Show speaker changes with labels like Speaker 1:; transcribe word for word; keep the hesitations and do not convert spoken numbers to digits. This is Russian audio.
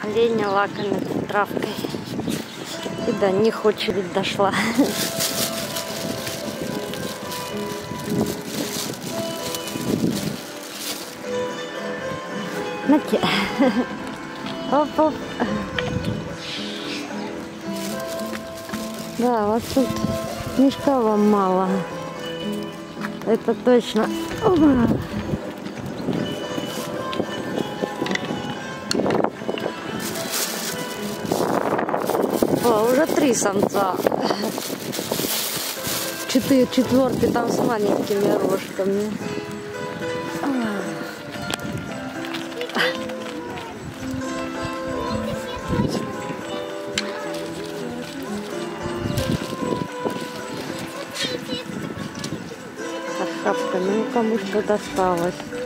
Speaker 1: Леня лакомит травкой. И до них очередь дошла. На-те. Оп-оп. Да, вот тут мешка вам мало. Это точно. Опа. О, уже три самца. Четыре, четвертый там с маленькими рожками. Шапками, ну кому что досталось.